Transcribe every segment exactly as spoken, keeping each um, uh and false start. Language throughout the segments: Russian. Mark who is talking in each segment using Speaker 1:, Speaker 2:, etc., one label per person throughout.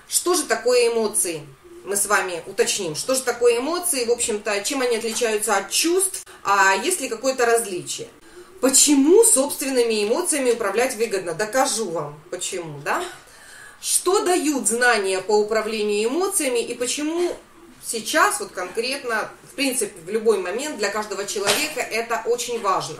Speaker 1: Что же такое эмоции? Мы с вами уточним, что же такое эмоции, в общем-то, чем они отличаются от чувств, а есть ли какое-то различие. Почему собственными эмоциями управлять выгодно? Докажу вам, почему, да? Что дают знания по управлению эмоциями и почему сейчас, вот конкретно, в принципе, в любой момент для каждого человека это очень важно.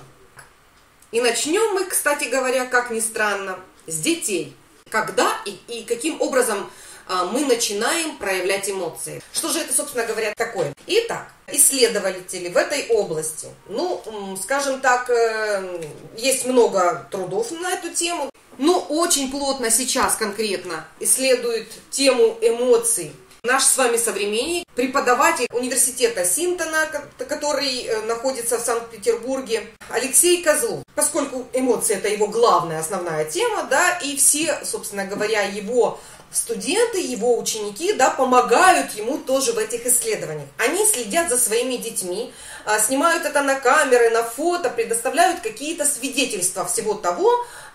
Speaker 1: И начнем мы, кстати говоря, как ни странно, с детей. Когда и, и каким образом а, мы начинаем проявлять эмоции. Что же это, собственно говоря, такое? Итак, исследователи в этой области, ну, скажем так, э, есть много трудов на эту тему, но очень плотно сейчас конкретно исследуют тему эмоций наш с вами современник, преподаватель университета Синтона, который находится в Санкт-Петербурге, Алексей Козлов. Поскольку эмоции – это его главная, основная тема, да, и все, собственно говоря, его студенты, его ученики, да, помогают ему тоже в этих исследованиях. Они следят за своими детьми, снимают это на камеры, на фото, предоставляют какие-то свидетельства всего того,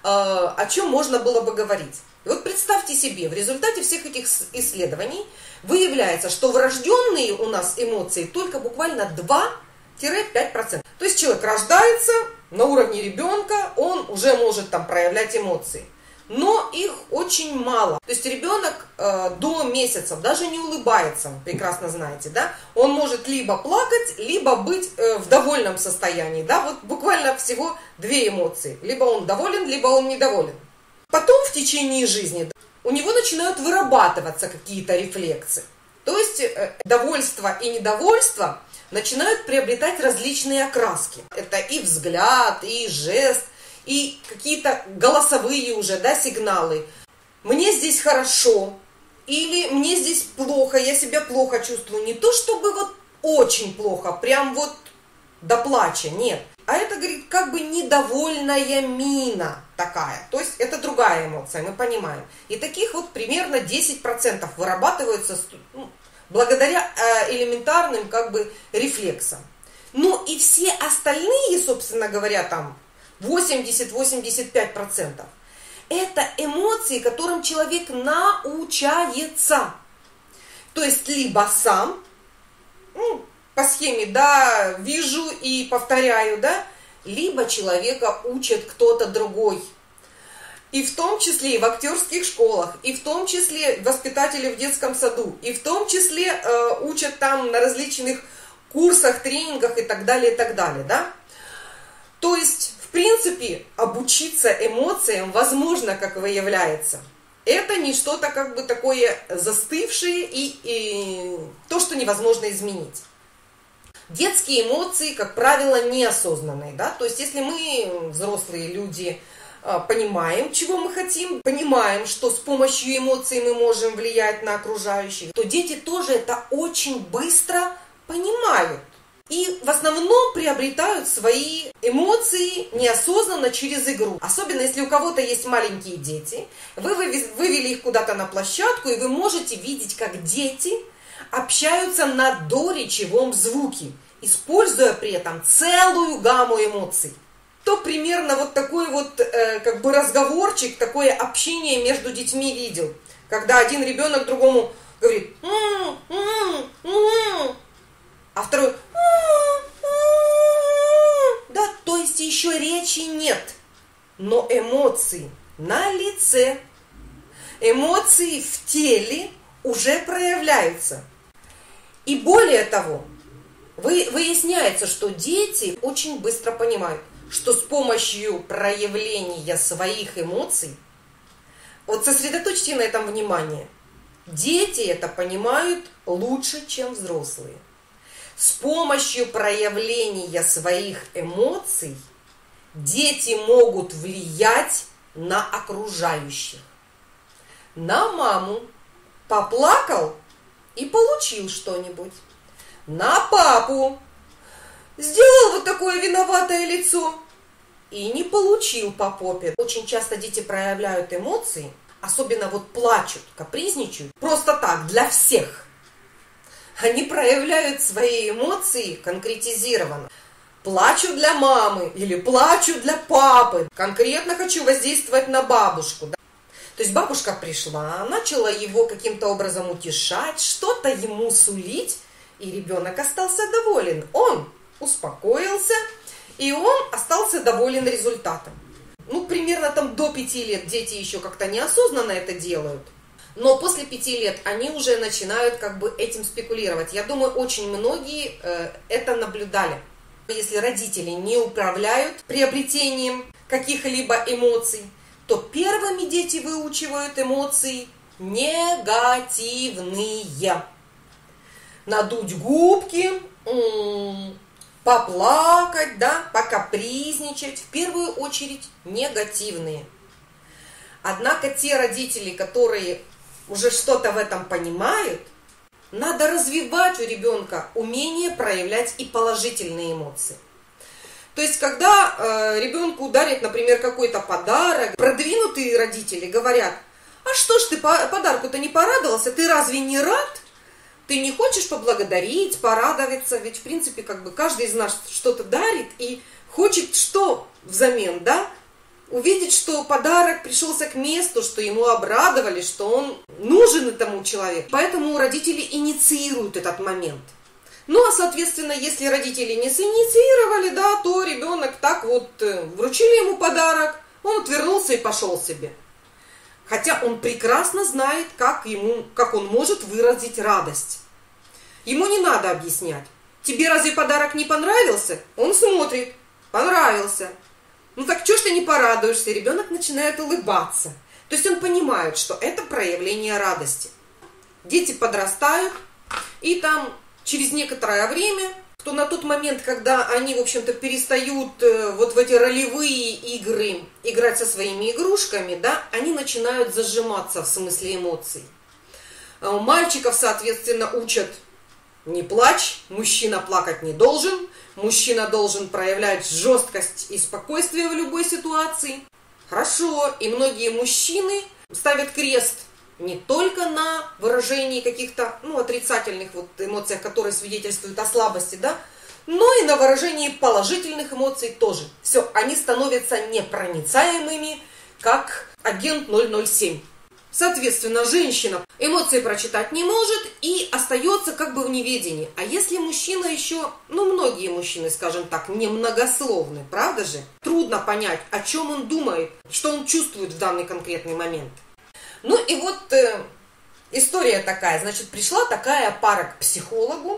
Speaker 1: о чем можно было бы говорить. И вот представьте себе, в результате всех этих исследований выявляется, что врожденные у нас эмоции только буквально два-пять процентов. То есть человек рождается на уровне ребенка, он уже может там проявлять эмоции. Но их очень мало. То есть ребенок э, до месяцев даже не улыбается, прекрасно знаете, да? Он может либо плакать, либо быть э, в довольном состоянии, да? Вот буквально всего две эмоции. Либо он доволен, либо он недоволен. Потом в течение жизни у него начинают вырабатываться какие-то рефлексы. То есть э, довольство и недовольство начинают приобретать различные окраски. Это и взгляд, и жест, и какие-то голосовые уже, да, сигналы. Мне здесь хорошо, или мне здесь плохо, я себя плохо чувствую. Не то чтобы вот очень плохо, прям вот до плача, нет. А это, говорит, как бы недовольная мина такая. То есть это другая эмоция, мы понимаем. И таких вот примерно десять процентов вырабатываются, ну, благодаря э, элементарным как бы рефлексам. Ну и все остальные, собственно говоря, там восемьдесят-восемьдесят пять процентов это эмоции, которым человек научается. То есть либо сам, ну, по схеме, да, вижу и повторяю, да, либо человека учит кто-то другой. И в том числе и в актерских школах, и в том числе воспитатели в детском саду, и в том числе э, учат там на различных курсах, тренингах и так далее, и так далее, да. То есть, в принципе, обучиться эмоциям возможно, как выявляется. Это не что-то как бы такое застывшее и, и то, что невозможно изменить. Детские эмоции, как правило, неосознанные, да, то есть если мы, взрослые люди, понимаем, чего мы хотим, понимаем, что с помощью эмоций мы можем влиять на окружающих, то дети тоже это очень быстро понимают и в основном приобретают свои эмоции неосознанно через игру. Особенно если у кого-то есть маленькие дети, вы вывели их куда-то на площадку, и вы можете видеть, как дети общаются на доречевом звуке, используя при этом целую гамму эмоций. То примерно вот такой вот э, как бы разговорчик, такое общение между детьми видел, когда один ребенок другому говорит «м-м, м-м, м-м», а второй «м-м, м-м». Да, то есть еще речи нет, но эмоции на лице, эмоции в теле уже проявляются. И более того, вы, выясняется, что дети очень быстро понимают, что с помощью проявления своих эмоций, вот сосредоточьте на этом внимание, дети это понимают лучше, чем взрослые. С помощью проявления своих эмоций дети могут влиять на окружающих. На маму поплакал и получил что-нибудь. На папу сделал вот такое виноватое лицо и не получил по попе. Очень часто дети проявляют эмоции, особенно вот плачут, капризничают, просто так, для всех. Они проявляют свои эмоции конкретизированно. Плачу для мамы или плачу для папы. Конкретно хочу воздействовать на бабушку. Да? То есть бабушка пришла, начала его каким-то образом утешать, что-то ему сулить, и ребенок остался доволен. Он успокоился, и он остался доволен результатом. Ну, примерно там до пяти лет дети еще как-то неосознанно это делают. Но после пяти лет они уже начинают как бы этим спекулировать. Я думаю, очень многие э, это наблюдали. Если родители не управляют приобретением каких-либо эмоций, то первыми дети выучивают эмоции негативные. Надуть губки, м-м, поплакать, да, покапризничать. В первую очередь негативные. Однако те родители, которые уже что-то в этом понимают, надо развивать у ребенка умение проявлять и положительные эмоции. То есть, когда э, ребенку дарят, например, какой-то подарок, продвинутые родители говорят: а что ж ты по подарку-то не порадовался, ты разве не рад? Ты не хочешь поблагодарить, порадоваться? Ведь, в принципе, как бы каждый из нас что-то дарит и хочет что взамен, да? Увидеть, что подарок пришелся к месту, что ему обрадовали, что он нужен этому человеку. Поэтому родители инициируют этот момент. Ну, а, соответственно, если родители не синициировали, да, то ребенок так вот, вручили ему подарок, он отвернулся и пошел себе. Хотя он прекрасно знает, как, ему, как он может выразить радость. Ему не надо объяснять. Тебе разве подарок не понравился? Он смотрит. Понравился. Ну так что ж ты не порадуешься? Ребенок начинает улыбаться. То есть он понимает, что это проявление радости. Дети подрастают, и там через некоторое время, то на тот момент, когда они, в общем-то, перестают вот в эти ролевые игры играть со своими игрушками, да, они начинают зажиматься в смысле эмоций. Мальчиков, соответственно, учат: не плачь, мужчина плакать не должен, мужчина должен проявлять жесткость и спокойствие в любой ситуации. Хорошо, и многие мужчины ставят крест не только на выражении каких-то, ну, отрицательных вот эмоциях, которые свидетельствуют о слабости, да, но и на выражении положительных эмоций тоже. Все, они становятся непроницаемыми, как агент ноль ноль семь. Соответственно, женщина эмоции прочитать не может и остается как бы в неведении. А если мужчина еще, ну, многие мужчины, скажем так, немногословны, правда же? Трудно понять, о чем он думает, что он чувствует в данный конкретный момент. Ну и вот э, история такая. Значит, пришла такая пара к психологу,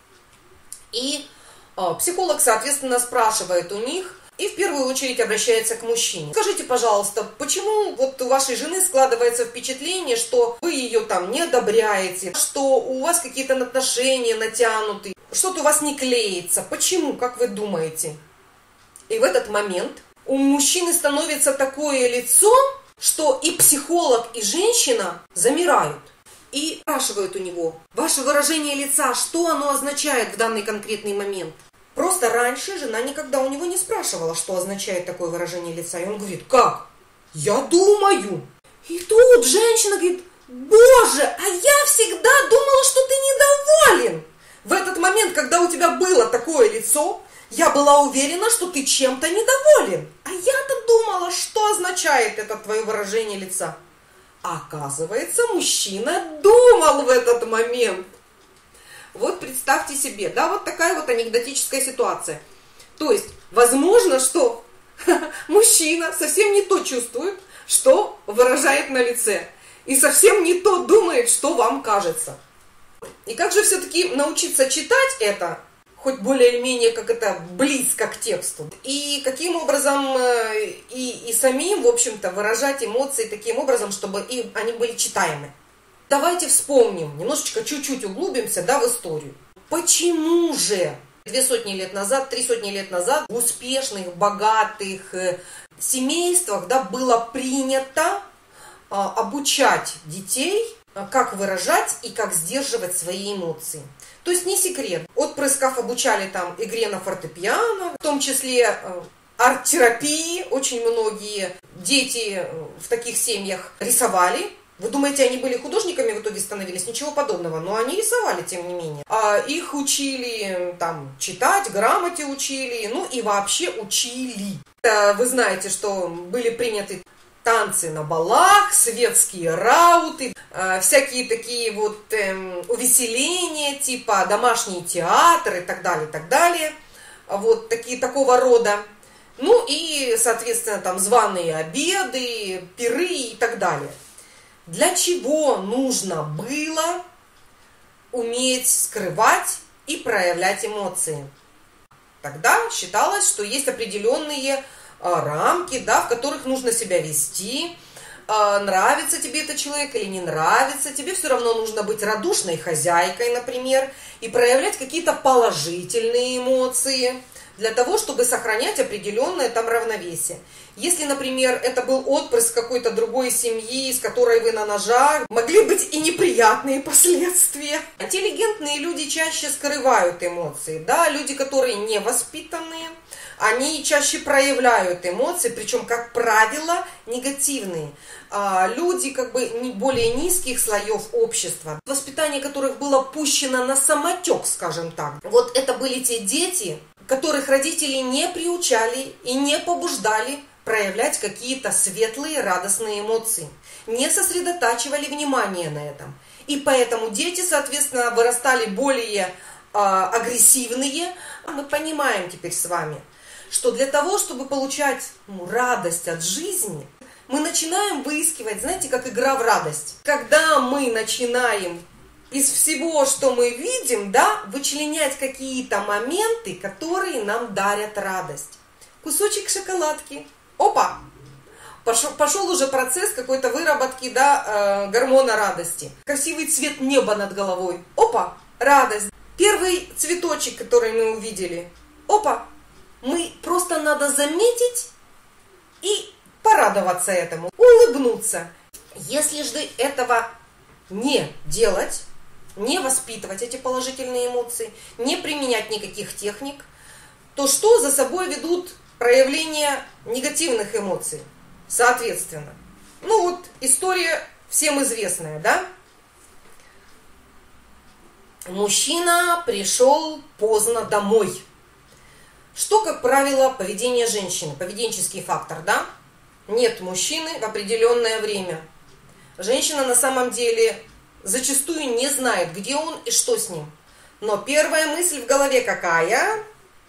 Speaker 1: и э, психолог, соответственно, спрашивает у них, и в первую очередь обращается к мужчине. Скажите, пожалуйста, почему вот у вашей жены складывается впечатление, что вы ее там не одобряете, что у вас какие-то отношения натянуты, что-то у вас не клеится? Почему, как вы думаете? И в этот момент у мужчины становится такое лицо, что и психолог, и женщина замирают и спрашивают у него: ваше выражение лица, что оно означает в данный конкретный момент? Просто раньше жена никогда у него не спрашивала, что означает такое выражение лица. И он говорит: как? Я думаю. И тут женщина говорит: боже, а я всегда думала, что ты недоволен. В этот момент, когда у тебя было такое лицо, я была уверена, что ты чем-то недоволен. А я-то думала, что означает это твое выражение лица. А оказывается, мужчина думал в этот момент. Вот представьте себе, да, вот такая вот анекдотическая ситуация. То есть, возможно, что мужчина совсем не то чувствует, что выражает на лице. И совсем не то думает, что вам кажется. И как же все-таки научиться читать это, хоть более-менее как это близко к тексту, и каким образом и, и самим, в общем-то, выражать эмоции таким образом, чтобы и они были читаемы. Давайте вспомним, немножечко чуть-чуть углубимся, да, в историю. Почему же две сотни лет назад, три сотни лет назад в успешных, богатых семействах, да, было принято а, обучать детей, а, как выражать и как сдерживать свои эмоции? То есть не секрет. Отпрысков обучали там игре на фортепиано, в том числе а, арт-терапии. Очень многие дети в таких семьях рисовали. Вы думаете, они были художниками, в итоге становились? Ничего подобного, но они рисовали, тем не менее. А их учили там читать, грамоте учили, ну и вообще учили. Вы знаете, что были приняты танцы на балах, светские рауты, э, всякие такие вот э, увеселения, типа домашний театр и так далее, и так далее. Вот такие такого рода. Ну и, соответственно, там званые обеды, пиры и так далее. Для чего нужно было уметь скрывать и проявлять эмоции? Тогда считалось, что есть определенные а, рамки, да, в которых нужно себя вести. А, нравится тебе этот человек или не нравится, тебе все равно нужно быть радушной хозяйкой, например, и проявлять какие-то положительные эмоции для того, чтобы сохранять определенное там равновесие. Если, например, это был отпрыск какой-то другой семьи, с которой вы на ножах, могли быть и неприятные последствия. Интеллигентные люди чаще скрывают эмоции, да, люди, которые невоспитанные, они чаще проявляют эмоции, причем, как правило, негативные. А люди как бы более низких слоев общества, воспитание которых было пущено на самотек, скажем так. Вот это были те дети, которых родители не приучали и не побуждали проявлять какие-то светлые, радостные эмоции, не сосредотачивали внимание на этом. И поэтому дети, соответственно, вырастали более э, агрессивные. Мы понимаем теперь с вами, что для того, чтобы получать ну, радость от жизни, мы начинаем выискивать, знаете, как игра в радость. Когда мы начинаем из всего, что мы видим, да, вычленять какие-то моменты, которые нам дарят радость. Кусочек шоколадки. Опа! Пошел, пошел уже процесс какой-то выработки, да, э, гормона радости. Красивый цвет неба над головой. Опа! Радость. Первый цветочек, который мы увидели. Опа! Мы просто надо заметить и порадоваться этому. Улыбнуться. Если же этого не делать, не воспитывать эти положительные эмоции, не применять никаких техник, то что за собой ведут проявления негативных эмоций? Соответственно, ну вот история всем известная, да? Мужчина пришел поздно домой. Что, как правило, поведение женщины, поведенческий фактор, да? Нет мужчины в определенное время. Женщина на самом деле зачастую не знает, где он и что с ним. Но первая мысль в голове какая?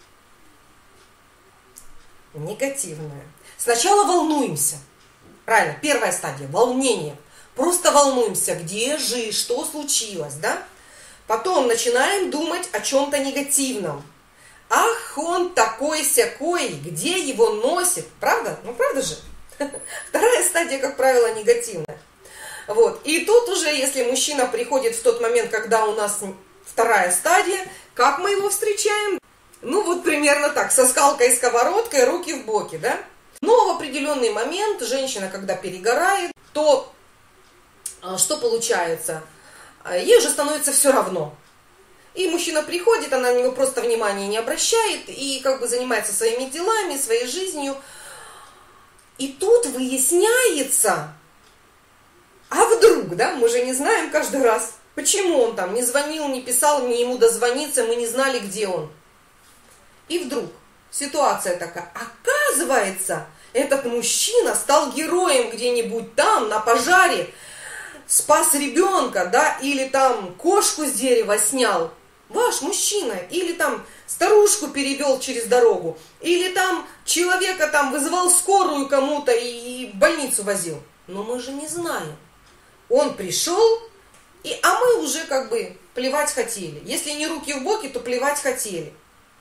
Speaker 1: Негативная. Сначала волнуемся. Правильно, первая стадия – волнение. Просто волнуемся, где же, что случилось, да? Потом начинаем думать о чем-то негативном. Ах, он такой-сякой, где его носит? Правда? Ну, правда же? Вторая стадия, как правило, негативная. Вот. И тут уже, если мужчина приходит в тот момент, когда у нас вторая стадия, как мы его встречаем? Ну, вот примерно так, со скалкой и сковородкой, руки в боки, да? Но в определенный момент женщина, когда перегорает, то что получается? Ей уже становится все равно. И мужчина приходит, она на него просто внимания не обращает и как бы занимается своими делами, своей жизнью. И тут выясняется, а вдруг, да, мы же не знаем каждый раз, почему он там не звонил, не писал, не ему дозвониться, мы не знали, где он. И вдруг ситуация такая, оказывается, этот мужчина стал героем где-нибудь там, на пожаре, спас ребенка, да, или там кошку с дерева снял, ваш мужчина, или там старушку перевел через дорогу, или там человека там вызывал скорую кому-то и в больницу возил. Но мы же не знаем. Он пришел, и, а мы уже как бы плевать хотели. Если не руки в боки, то плевать хотели.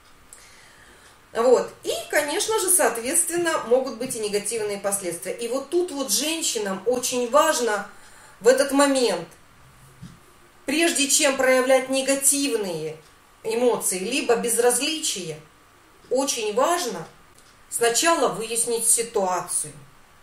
Speaker 1: Вот. И, конечно же, соответственно, могут быть и негативные последствия. И вот тут вот женщинам очень важно в этот момент, прежде чем проявлять негативные эмоции, либо безразличие, очень важно сначала выяснить ситуацию.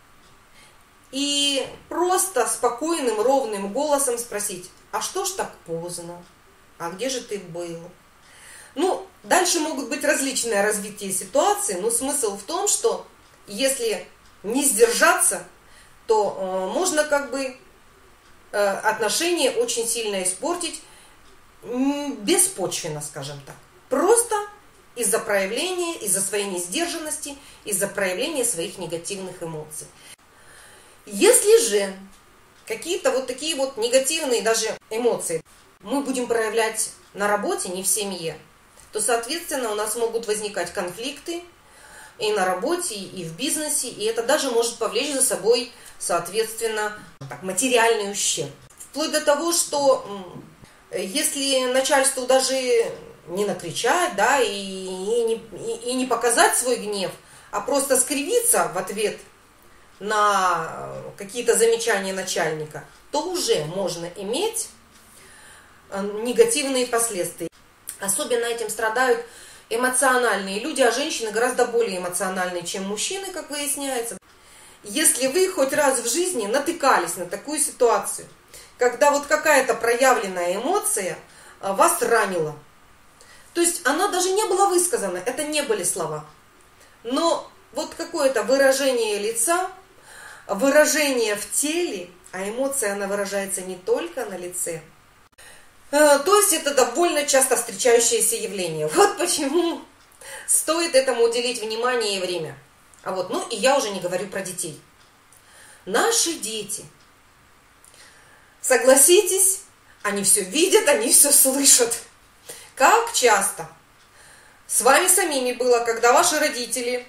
Speaker 1: И просто спокойным, ровным голосом спросить, а что ж так поздно? А где же ты был? Ну, дальше могут быть различные развития ситуации, но смысл в том, что если не сдержаться, то э, можно как бы э, отношения очень сильно испортить, э, беспочвенно, скажем так. Просто из-за проявления, из-за своей несдержанности, из-за проявления своих негативных эмоций. Если же какие-то вот такие вот негативные даже эмоции мы будем проявлять на работе, не в семье, то, соответственно, у нас могут возникать конфликты и на работе, и в бизнесе, и это даже может повлечь за собой, соответственно, так, материальный ущерб. Вплоть до того, что если начальству даже не накричать, да, и, и, не, и, и не показать свой гнев, а просто скривиться в ответ на какие-то замечания начальника, то уже можно иметь негативные последствия. Особенно этим страдают эмоциональные люди, а женщины гораздо более эмоциональные, чем мужчины, как выясняется. Если вы хоть раз в жизни натыкались на такую ситуацию, когда вот какая-то проявленная эмоция вас ранила, то есть она даже не была высказана, это не были слова, но вот какое-то выражение лица, выражение в теле, а эмоция, она выражается не только на лице. То есть это довольно часто встречающееся явление. Вот почему стоит этому уделить внимание и время. А вот, ну и я уже не говорю про детей. Наши дети, согласитесь, они все видят, они все слышат. Как часто с вами самими было, когда ваши родители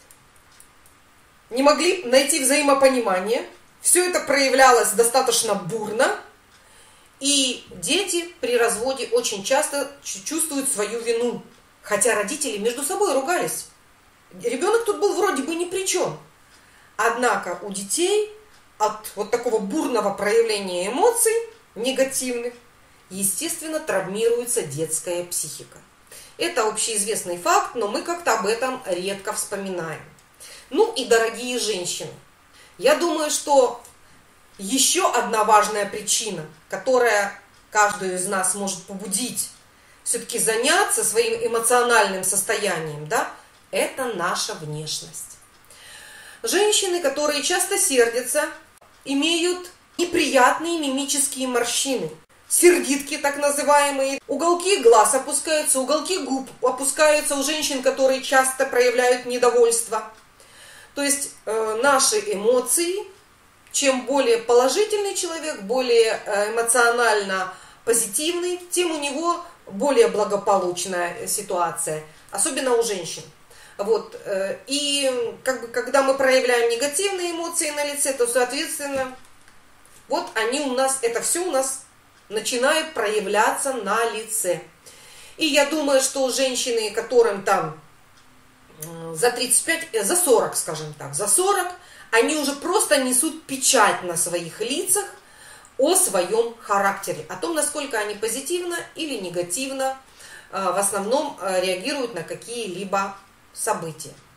Speaker 1: не могли найти взаимопонимание, все это проявлялось достаточно бурно, и дети при разводе очень часто чувствуют свою вину, хотя родители между собой ругались. Ребенок тут был вроде бы ни при чем. Однако у детей от вот такого бурного проявления эмоций негативных, естественно, травмируется детская психика. Это общеизвестный факт, но мы как-то об этом редко вспоминаем. Ну и, дорогие женщины, я думаю, что еще одна важная причина, которая каждую из нас может побудить все-таки заняться своим эмоциональным состоянием, да, это наша внешность. Женщины, которые часто сердятся, имеют неприятные мимические морщины, сердитки так называемые, уголки глаз опускаются, уголки губ опускаются у женщин, которые часто проявляют недовольство. То есть э, наши эмоции, чем более положительный человек, более эмоционально позитивный, тем у него более благополучная ситуация, особенно у женщин. Вот. И как бы, когда мы проявляем негативные эмоции на лице, то, соответственно, вот они у нас, это все у нас начинает проявляться на лице. И я думаю, что женщины, которым там за тридцать пять, за сорок, скажем так, за сорок, они уже просто несут печать на своих лицах о своем характере, о том, насколько они позитивно или негативно в основном реагируют на какие-либо события.